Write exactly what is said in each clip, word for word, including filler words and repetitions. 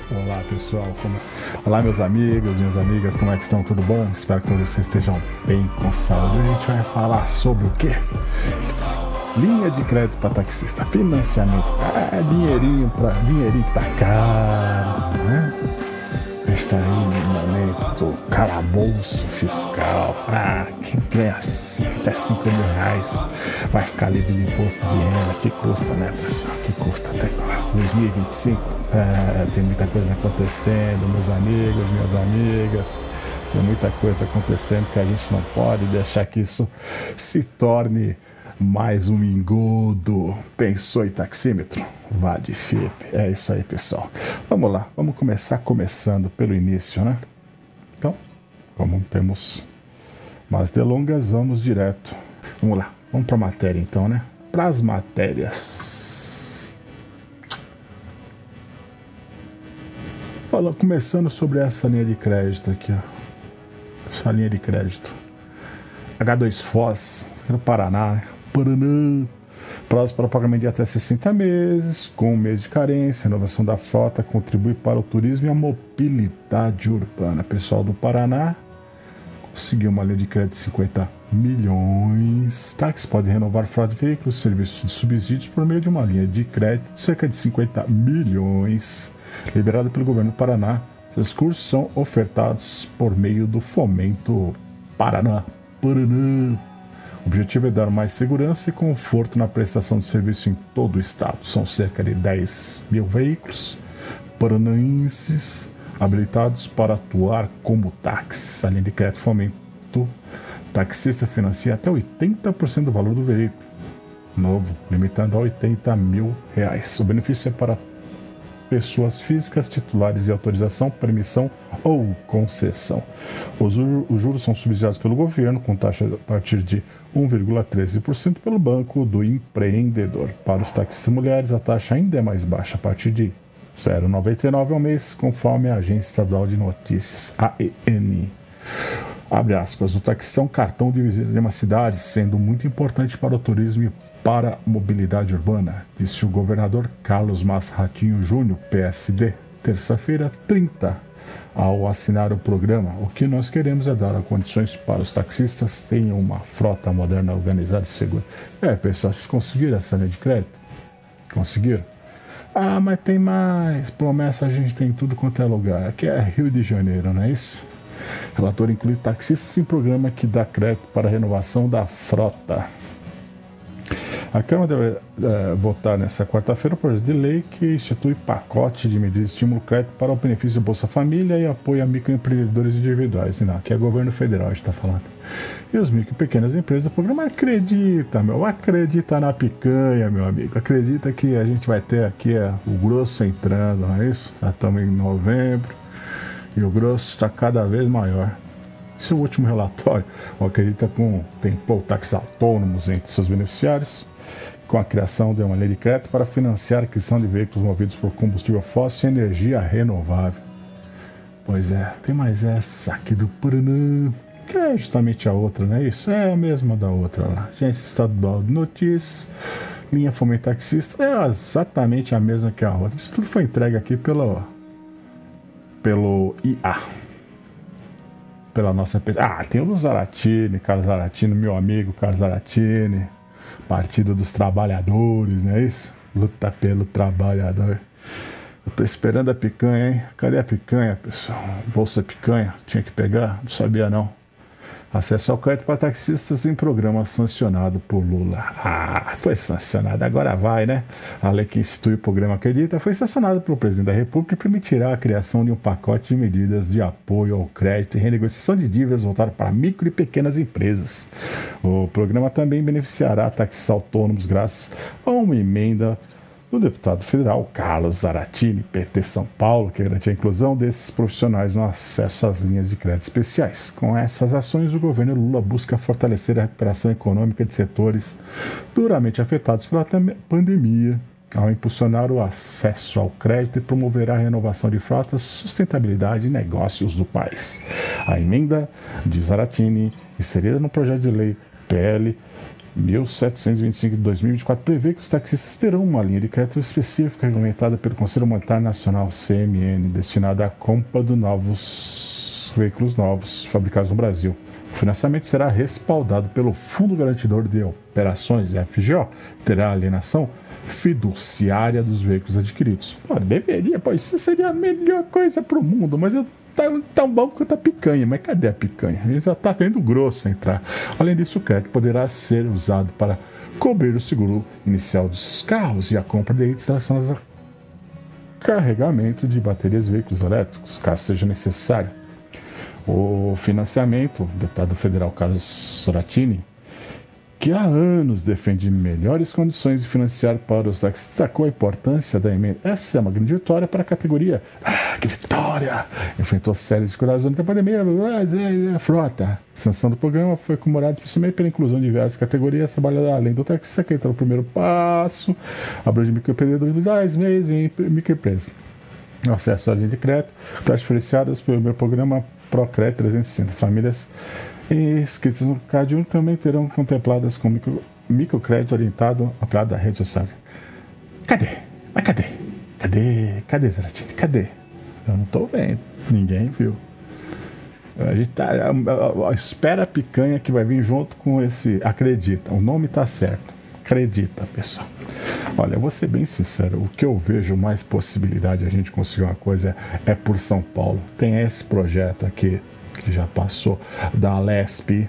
Olá pessoal, como... olá meus amigos, minhas amigas, como é que estão? Tudo bom? Espero que todos vocês estejam bem, com saúde. Hoje a gente vai falar sobre o quê? Linha de crédito para taxista, financiamento, ah, dinheirinho para dinheirinho que tá caro, né? A gente tá aí no momento do calabouço fiscal. Ah, quem ganha até cinco mil reais vai ficar livre de imposto de renda. Que custa, né, pessoal? Que custa até dois mil e vinte e cinco. É, tem muita coisa acontecendo, meus amigos, minhas amigas. Tem muita coisa acontecendo que a gente não pode deixar que isso se torne mais um engodo. Pensou em taxímetro? Vá de F I P. É isso aí, pessoal. Vamos lá, vamos começar começando pelo início, né? Então, como temos mais delongas, vamos direto. Vamos lá, vamos para a matéria então, né? Para as matérias. Fala, começando sobre essa linha de crédito aqui, ó. Essa linha de crédito. H dois Foz, aqui no Paraná, né? Paraná. Prazo para pagamento de até sessenta meses, com um mês de carência. A renovação da frota contribui para o turismo e a mobilidade urbana. Pessoal do Paraná conseguiu uma linha de crédito de cinquenta milhões. Táxi pode renovar frota de veículos e serviços de subsídios por meio de uma linha de crédito de cerca de cinquenta milhões, liberada pelo governo do Paraná. Os cursos são ofertados por meio do Fomento Paraná. Paraná. O objetivo é dar mais segurança e conforto na prestação de serviço em todo o estado. São cerca de dez mil veículos paranaenses habilitados para atuar como táxis. A linha de crédito Fomento Taxista financia até oitenta por cento do valor do veículo novo, limitando a oitenta mil reais. O benefício é para pessoas físicas titulares de autorização, permissão ou concessão. Os juros são subsidiados pelo governo, com taxa a partir de um vírgula treze por cento pelo Banco do Empreendedor. Para os taxistas mulheres, a taxa ainda é mais baixa, a partir de zero vírgula noventa e nove ao mês, conforme a Agência Estadual de Notícias, A E N. Abre aspas, o taxista é um cartão de visita de uma cidade, sendo muito importante para o turismo e para a mobilidade urbana, disse o governador Carlos Massa Ratinho Júnior, P S D, terça-feira, trinta, ao assinar o programa. O que nós queremos é dar condições para os taxistas tenham uma frota moderna, organizada e segura. É, pessoal, vocês conseguiram essa linha de crédito? Conseguiram? Ah, mas tem mais. Promessa a gente tem em tudo quanto é lugar. Aqui é Rio de Janeiro, não é isso? O relator inclui taxistas em programa que dá crédito para a renovação da frota. A Câmara deve é, votar nesta quarta-feira o projeto de lei que institui pacote de medidas de estímulo crédito para o benefício do Bolsa Família e apoio a microempreendedores individuais. Não, aqui é governo federal, a gente está falando. E os micro e pequenas empresas do programa acredita, meu, acredita na picanha, meu amigo. Acredita que a gente vai ter aqui é, o grosso entrando, não é isso? Já estamos em novembro e o grosso está cada vez maior. Esse é o último relatório. Acredita com tem pô, táxis autônomos entre seus beneficiários, com a criação de uma lei de crédito para financiar a aquisição de veículos movidos por combustível fóssil e energia renovável. Pois é, tem mais essa aqui do Paraná, que é justamente a outra, não é isso? É a mesma da outra lá. Agência Estadual de Notícias, linha Fomento Taxista, é exatamente a mesma que a outra. Isso tudo foi entregue aqui pelo, pelo I A. Pela nossa pessoa. Ah, tem o Zaratini, Carlos Zaratini, meu amigo Carlos Zaratini, Partido dos Trabalhadores, não é isso? Luta pelo trabalhador. Eu tô esperando a picanha, hein? Cadê a picanha, pessoal? Bolsa picanha, tinha que pegar? Não sabia não. Acesso ao crédito para taxistas em programa sancionado por Lula. Ah, foi sancionado, agora vai, né? A lei que institui o programa Acredita foi sancionada pelo presidente da República e permitirá a criação de um pacote de medidas de apoio ao crédito e renegociação de dívidas voltado para micro e pequenas empresas. O programa também beneficiará taxistas autônomos graças a uma emenda do deputado federal Carlos Zaratini, P T São Paulo, que garante a inclusão desses profissionais no acesso às linhas de crédito especiais. Com essas ações, o governo Lula busca fortalecer a recuperação econômica de setores duramente afetados pela pandemia, ao impulsionar o acesso ao crédito e promoverá a renovação de frotas, sustentabilidade e negócios do país. A emenda de Zaratini, inserida no projeto de lei P L mil setecentos e vinte e cinco de dois mil e vinte e quatro prevê que os taxistas terão uma linha de crédito específica regulamentada pelo Conselho Monetário Nacional, C M N, destinada à compra de novos veículos novos fabricados no Brasil. O financiamento será respaldado pelo Fundo Garantidor de Operações, F G O, que terá a alienação fiduciária dos veículos adquiridos. Pô, deveria, pô, isso seria a melhor coisa para o mundo, mas eu tá tão bom quanto a picanha. Mas cadê a picanha? Ele já está vendo grosso entrar. Além disso, o crédito poderá ser usado para cobrir o seguro inicial dos carros e a compra de itens relacionados a carregamento de baterias de veículos elétricos, caso seja necessário. O financiamento, o deputado federal Carlos Soratini, que há anos defende melhores condições de financiar para os taxistas, destacou a importância da emenda. Essa é uma grande vitória para a categoria. Ah, que vitória! Enfrentou séries de cuidados durante a pandemia, a frota. A sanção do programa foi comemorada especialmente pela inclusão de diversas categorias trabalhadas além do taxista, que entrou no primeiro passo, abrange microempreendedores de dez meses e microempresas. O acesso à linha de crédito, taxas diferenciadas pelo meu programa Procred trezentos e sessenta. Famílias inscritas no CAD um também terão contempladas com micro, microcrédito orientado ampliado da rede social. Cadê? Mas cadê? Cadê? Cadê, Zaratini? Cadê? Eu não tô vendo. Ninguém viu. A gente tá, a, a, a, espera a picanha que vai vir junto com esse acredita. O nome tá certo. Acredita, pessoal. Olha, eu vou ser bem sincero, o que eu vejo mais possibilidade de a gente conseguir uma coisa é, é por São Paulo. Tem esse projeto aqui, que já passou, da Alesp,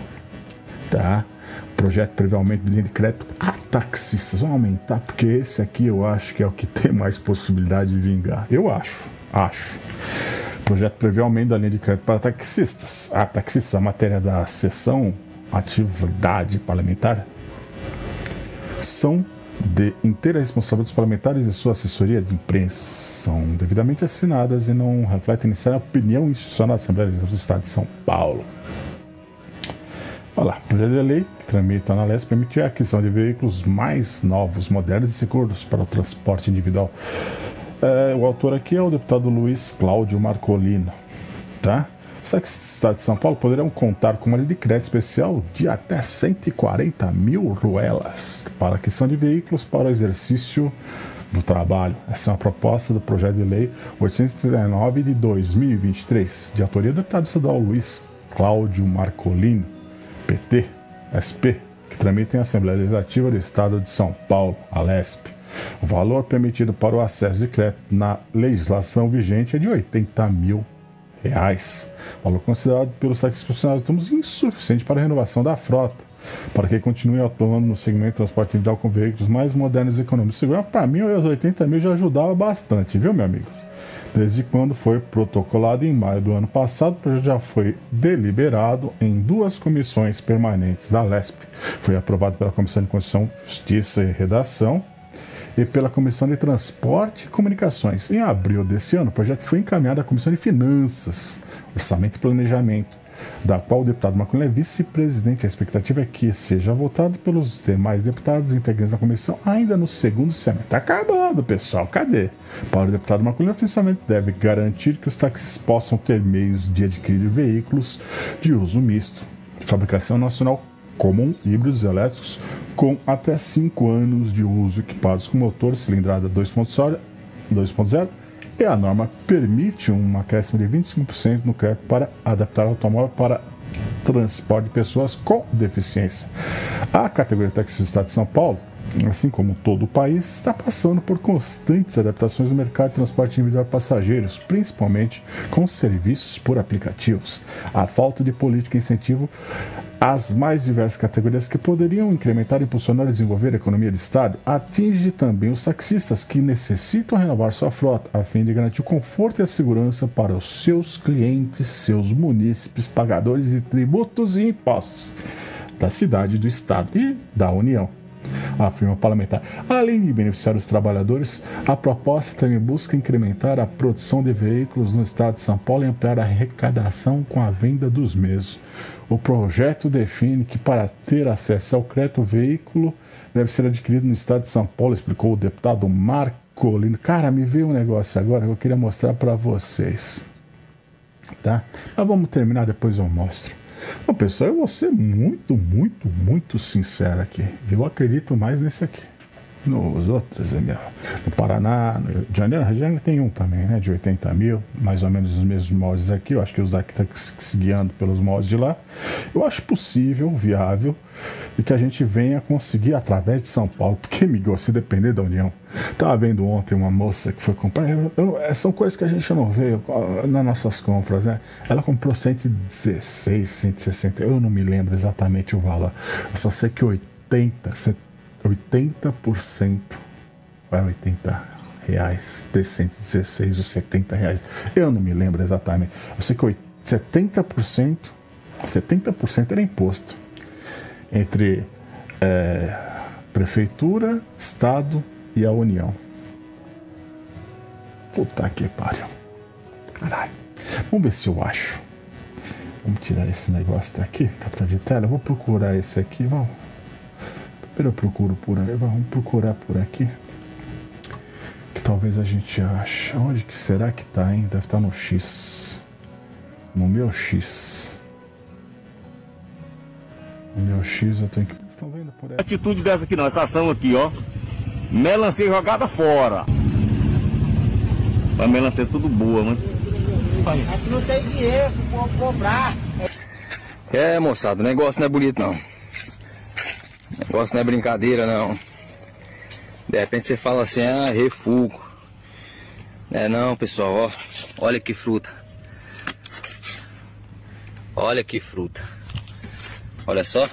tá? Projeto prevê aumento de linha de crédito a taxistas. Vamos aumentar, porque esse aqui eu acho que é o que tem mais possibilidade de vingar. Eu acho, acho. Projeto prevê aumento da linha de crédito para taxistas. A taxistas, a matéria da sessão atividade parlamentar, são de inteira responsabilidade dos parlamentares e sua assessoria de imprensa. São devidamente assinadas e não refletem necessariamente a opinião institucional da Assembleia Legislativa do Estado de São Paulo. Olha lá, o projeto de lei que tramita na Alesp permite a aquisição de veículos mais novos, modernos e seguros para o transporte individual. É, o autor aqui é o deputado Luiz Cláudio Marcolino, tá? Os taxistas do Estado de São Paulo poderão contar com uma linha de crédito especial de até cento e quarenta mil ruelas para a aquisição de veículos para o exercício do trabalho. Essa é uma proposta do projeto de lei oitocentos e trinta e nove de dois mil e vinte e três, de autoria do deputado estadual Luiz Cláudio Marcolino, P T, S P, que tramita em Assembleia Legislativa do Estado de São Paulo, Alesp. O valor permitido para o acesso de crédito na legislação vigente é de oitenta mil reais. Valor considerado pelos taxistas profissionais autônomos insuficiente para a renovação da frota, para que continue atuando no segmento de transporte individual com veículos mais modernos e econômicos. Para mim, os oitenta mil já ajudava bastante, viu, meu amigo? Desde quando foi protocolado em maio do ano passado, o projeto já foi deliberado em duas comissões permanentes da Alesp. Foi aprovado pela Comissão de Constituição, Justiça e Redação e pela Comissão de Transporte e Comunicações. Em abril desse ano, o projeto foi encaminhado à Comissão de Finanças, Orçamento e Planejamento, da qual o deputado Marcolino é vice-presidente. A expectativa é que seja votado pelos demais deputados integrantes da comissão ainda no segundo semestre. Está acabando, pessoal. Cadê? Para o deputado Marcolino, o financiamento deve garantir que os táxis possam ter meios de adquirir veículos de uso misto, de fabricação nacional comum, híbridos elétricos, com até cinco anos de uso, equipados com motor cilindrada dois ponto zero, e a norma permite um acréscimo de vinte e cinco por cento no crédito para adaptar o automóvel para transporte de pessoas com deficiência. A categoria de taxistas do Estado de São Paulo, assim como todo o país, está passando por constantes adaptações no mercado de transporte individual de passageiros, principalmente com serviços por aplicativos. A falta de política e incentivo às mais diversas categorias que poderiam incrementar, impulsionar e desenvolver a economia do Estado atinge também os taxistas que necessitam renovar sua frota a fim de garantir o conforto e a segurança para os seus clientes, seus munícipes, pagadores de tributos e impostos da cidade, do Estado e da União, afirma o parlamentar. Além de beneficiar os trabalhadores, a proposta também busca incrementar a produção de veículos no Estado de São Paulo e ampliar a arrecadação com a venda dos mesmos. O projeto define que para ter acesso ao crédito, o veículo deve ser adquirido no Estado de São Paulo, explicou o deputado Marcolino. Cara, me veio um negócio agora que eu queria mostrar para vocês, tá? Mas vamos terminar, depois eu mostro. Não, pessoal, eu vou ser muito, muito, muito sincero aqui. Eu acredito mais nesse aqui. Nos outros, no Paraná, no Rio de Janeiro, Rio de Janeiro tem um também, né? De oitenta mil, mais ou menos os mesmos moldes aqui. Eu acho que os daqui estão se guiando pelos moldes de lá. Eu acho possível, viável, e que a gente venha conseguir através de São Paulo, porque, Miguel, se depender da União. Estava vendo ontem uma moça que foi comprar. Eu, eu, são coisas que a gente não vê nas nossas compras, né? Ela comprou cento e dezesseis, cento e sessenta, eu não me lembro exatamente o valor. Eu só sei que oitenta, oitenta por cento, vai oitenta reais, de cento e dezesseis ou setenta reais, eu não me lembro exatamente. Eu sei que setenta por cento, setenta por cento era imposto entre é, prefeitura, estado e a União. Puta que pariu. Caralho. Vamos ver se eu acho. Vamos tirar esse negócio daqui, captura de tela. Eu vou procurar esse aqui, vamos. Primeiro eu procuro por aí, vamos procurar por aqui. Que talvez a gente ache. Onde que será que tá, hein? Deve estar no X. No meu X. No meu X eu tenho que... Vocês estão vendo por aí? Atitude dessa aqui não, essa ação aqui, ó. Melancia jogada fora. A melancia é tudo boa, mas... Aqui não tem dinheiro, vou comprar. É, moçada, o negócio não é bonito não. O negócio não é brincadeira não. De repente você fala assim, ah, refugo. É não, pessoal, ó. Olha que fruta. Olha que fruta. Olha só.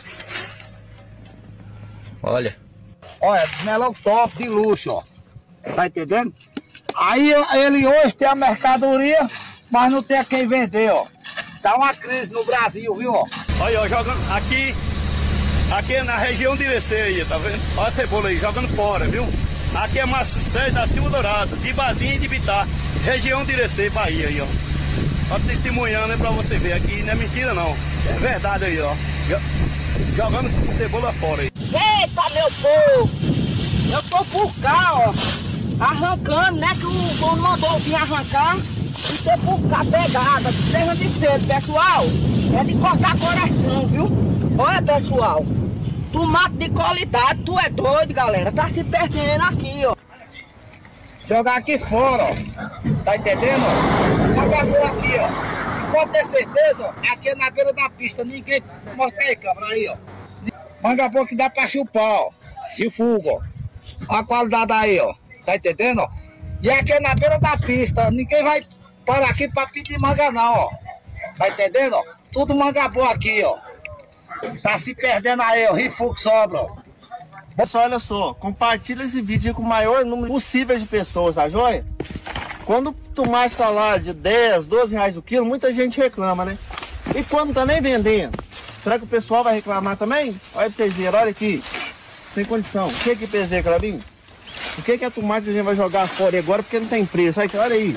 Olha. Olha, melão top de luxo, ó. Tá entendendo? Aí ele hoje tem a mercadoria, mas não tem a quem vender, ó. Tá uma crise no Brasil, viu, ó. Olha, ó, jogando aqui, aqui na região de Irecê aí, tá vendo? Olha a cebola aí, jogando fora, viu? Aqui é Macé da Silva Dourada, de Bazinha e de Bitá, região de Irecê, Bahia aí, ó. Só testemunhando aí pra você ver, aqui não é mentira não, é verdade aí, ó. Jogando cebola fora aí. Eita, meu povo! Eu tô por cá, ó. Arrancando, né? Que o dono mandou vir arrancar e ter por cá pegada. Seja de cedo, pessoal. É de cortar coração, viu? Olha, pessoal. Tomate de qualidade, tu é doido, galera. Tá se perdendo aqui, ó. Jogar aqui fora, ó. Tá entendendo? Jogar aqui, ó. Pode ter certeza, ó. Aqui é na beira da pista. Ninguém. Mostra aí, câmera aí, ó. Mangaboa que dá pra chupar, ó. De fogo, ó. Olha a qualidade aí, ó. Tá entendendo, ó? E aqui é na beira da pista. Ninguém vai parar aqui pra pedir manga, não, ó. Tá entendendo, ó? Tudo manga boa aqui, ó. Tá se perdendo aí, ó. Rifu que sobra, ó. Pessoal, olha só. Compartilha esse vídeo com o maior número possível de pessoas, tá joia? Quando tomar salário de dez, doze reais o quilo, muita gente reclama, né? E quando tá nem vendendo? Será que o pessoal vai reclamar também? Olha pra vocês verem, olha aqui. Sem condição. O que que P Z, Clebinho? O que que é tomate que a gente vai jogar fora agora porque não tem preço? Olha aqui, olha aí.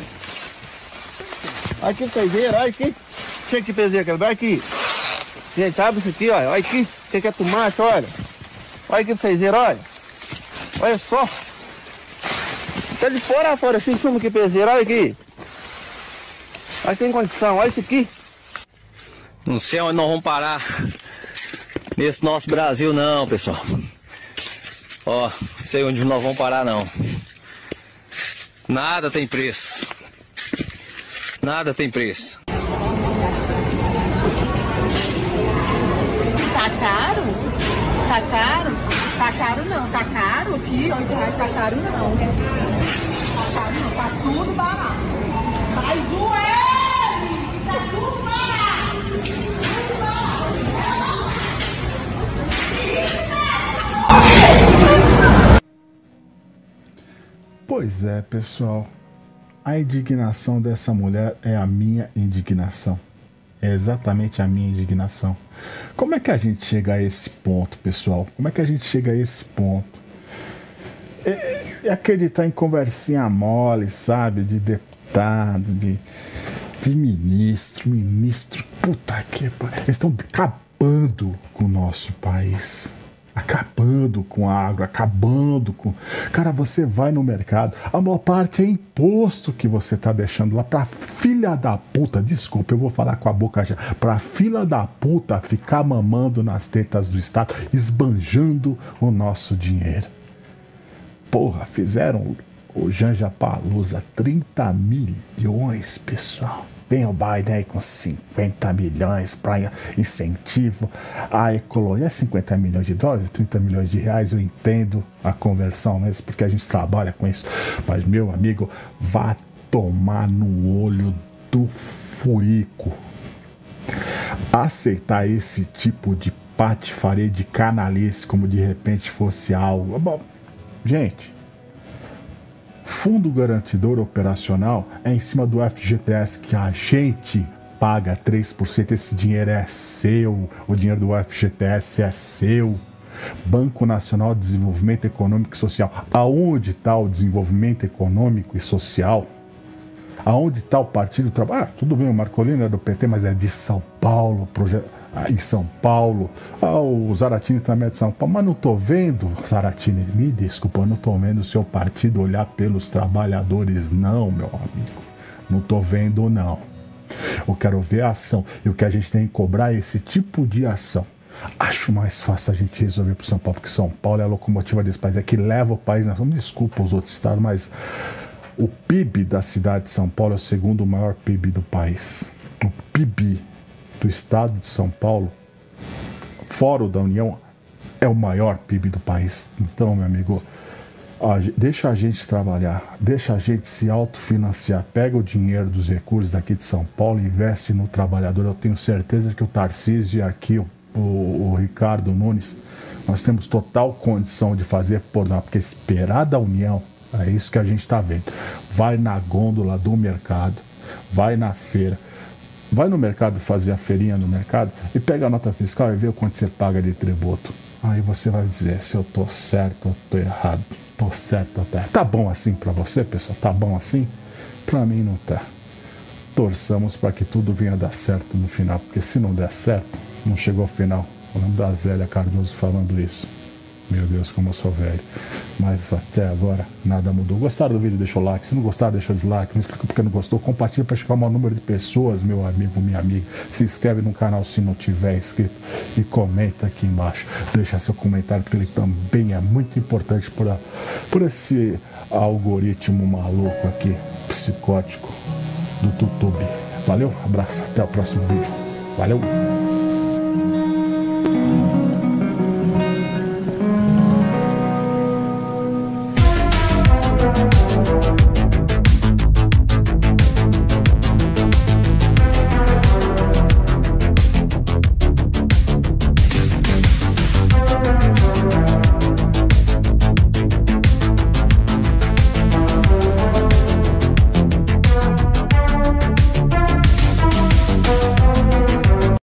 Olha aqui pra vocês verem, olha aqui. O que que P Z, Clebinho? Olha aqui. Gente, abre isso aqui, olha. Olha aqui. O que que é tomate, olha. Olha aqui pra vocês verem, olha. Olha só. Tá de fora a fora, assim, filma aqui, P Z, olha aqui. Olha, tem condição, olha isso aqui. Não sei onde nós vamos parar nesse nosso Brasil não, pessoal. Ó, não sei onde nós vamos parar não. Nada tem preço. Nada tem preço. Tá caro? Tá caro? Tá caro não, tá caro aqui, oito reais tá caro não. Tá caro não, tá tudo barato. Mas o L, tá tudo barato. Tudo barato. Pois é, pessoal. A indignação dessa mulher é a minha indignação. É exatamente a minha indignação. Como é que a gente chega a esse ponto, pessoal? Como é que a gente chega a esse ponto? É, é acreditar em conversinha mole, sabe? De deputado, de, de ministro, ministro. Puta que pariu. Eles estão acabando com o nosso país. acabando com a agro, acabando com... Cara, você vai no mercado, a maior parte é imposto que você tá deixando lá pra filha da puta, desculpa, eu vou falar com a boca já, pra filha da puta ficar mamando nas tetas do Estado, esbanjando o nosso dinheiro. Porra, fizeram o Janja Palusa, trinta milhões, pessoal. Vem o Biden aí com cinquenta milhões para incentivo à ecologia. É cinquenta milhões de dólares, trinta milhões de reais, eu entendo a conversão mesmo, porque a gente trabalha com isso. Mas, meu amigo, vá tomar no olho do furico. Aceitar esse tipo de patifaria, de canalice, como de repente fosse algo... Bom, gente... Fundo Garantidor Operacional é em cima do F G T S que a gente paga três por cento. Esse dinheiro é seu, o dinheiro do F G T S é seu. Banco Nacional de Desenvolvimento Econômico e Social. Aonde está o desenvolvimento econômico e social? Aonde está o Partido do Trabalho? Ah, tudo bem, o Marcolino é do P T, mas é de São Paulo, projeto... Ah, em São Paulo, ah, o Zaratini também é de São Paulo, mas não tô vendo, Zaratini, me desculpa, eu não tô vendo o seu partido olhar pelos trabalhadores, não, meu amigo, não tô vendo, não. Eu quero ver a ação, e o que a gente tem que cobrar é esse tipo de ação. Acho mais fácil a gente resolver pro São Paulo, porque São Paulo é a locomotiva desse país, é que leva o país, me desculpa os outros estados, mas o P I B da cidade de São Paulo é o segundo maior P I B do país. O P I B do estado de São Paulo, fora o da União, é o maior P I B do país. Então, meu amigo, ó, deixa a gente trabalhar, deixa a gente se autofinanciar, pega o dinheiro dos recursos daqui de São Paulo e investe no trabalhador. Eu tenho certeza que o Tarcísio e aqui o, o, o Ricardo Nunes, nós temos total condição de fazer por nós, porque esperar da União, é isso que a gente está vendo. Vai na gôndola do mercado, vai na feira, vai no mercado fazer a feirinha no mercado e pega a nota fiscal e vê o quanto você paga de tributo. Aí você vai dizer se eu tô certo ou tô errado. Tô certo ou tô errado. Tá bom assim pra você, pessoal? Tá bom assim? Pra mim não tá. Torçamos para que tudo venha dar certo no final, porque se não der certo, não chegou ao final. O nome da Zélia Cardoso falando isso. Meu Deus, como eu sou velho. Mas até agora nada mudou. Gostaram do vídeo? Deixa o like. Se não gostaram, deixa o dislike. Não explica porque não gostou. Compartilha para chegar o maior número de pessoas, meu amigo, minha amiga. Se inscreve no canal se não tiver inscrito. E comenta aqui embaixo. Deixa seu comentário, porque ele também é muito importante para por esse algoritmo maluco aqui, psicótico do YouTube. Valeu, abraço. Até o próximo vídeo. Valeu!